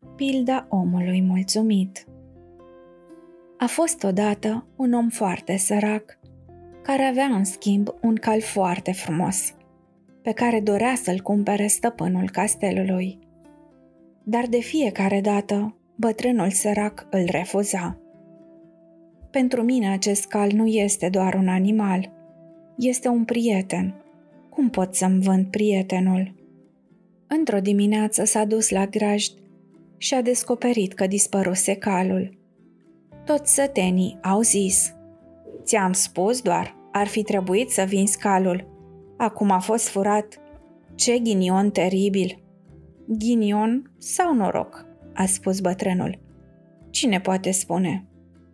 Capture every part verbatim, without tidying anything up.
Pilda omului mulțumit. A fost odată un om foarte sărac, care avea în schimb un cal foarte frumos, pe care dorea să-l cumpere stăpânul castelului. Dar de fiecare dată, bătrânul sărac îl refuza. Pentru mine acest cal nu este doar un animal, este un prieten. Cum pot să-mi vând prietenul? Într-o dimineață s-a dus la grajd și a descoperit că dispăruse calul. Toți sătenii au zis: "Ți-am spus doar, ar fi trebuit să vinzi calul. Acum a fost furat. Ce ghinion teribil!" "Ghinion sau noroc?" a spus bătrânul. "Cine poate spune?"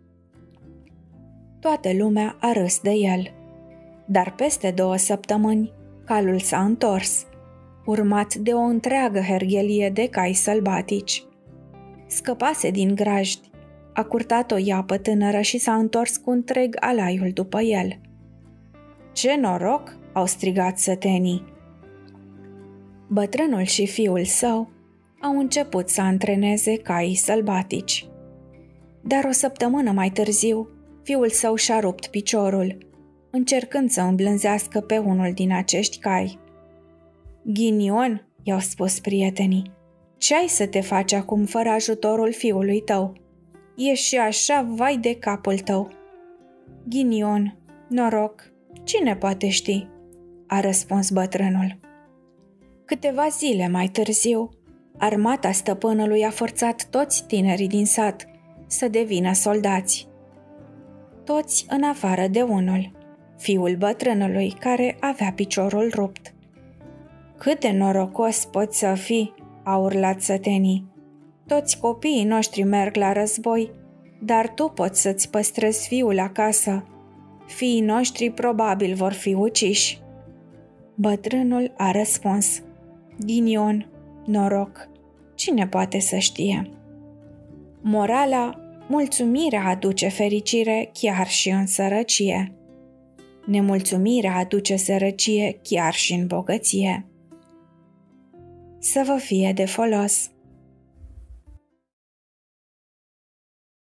Toată lumea a râs de el. Dar peste două săptămâni, calul s-a întors, urmat de o întreagă herghelie de cai sălbatici. Scăpase din grajd, a curtat o iapă tânără și s-a întors cu întreg alaiul după el. "Ce noroc!" au strigat sătenii. Bătrânul și fiul său au început să antreneze caii sălbatici. Dar o săptămână mai târziu, fiul său și-a rupt piciorul, încercând să îmblânzească pe unul din acești cai. "Ghinion," i-au spus prietenii, "ce ai să te faci acum fără ajutorul fiului tău? Ești și așa vai de capul tău." "Ghinion, noroc, cine poate ști?" a răspuns bătrânul. Câteva zile mai târziu, armata stăpânului a forțat toți tinerii din sat să devină soldați. Toți în afară de unul, fiul bătrânului, care avea piciorul rupt. "Cât de norocos poți să fii!" au urlat sătenii. "Toți copiii noștri merg la război, dar tu poți să-ți păstrezi fiul acasă. Fiii noștri probabil vor fi uciși." Bătrânul a răspuns: "Ghinion, noroc, cine poate să știe?" Morala: mulțumirea aduce fericire chiar și în sărăcie. Nemulțumirea aduce sărăcie chiar și în bogăție. Să vă fie de folos!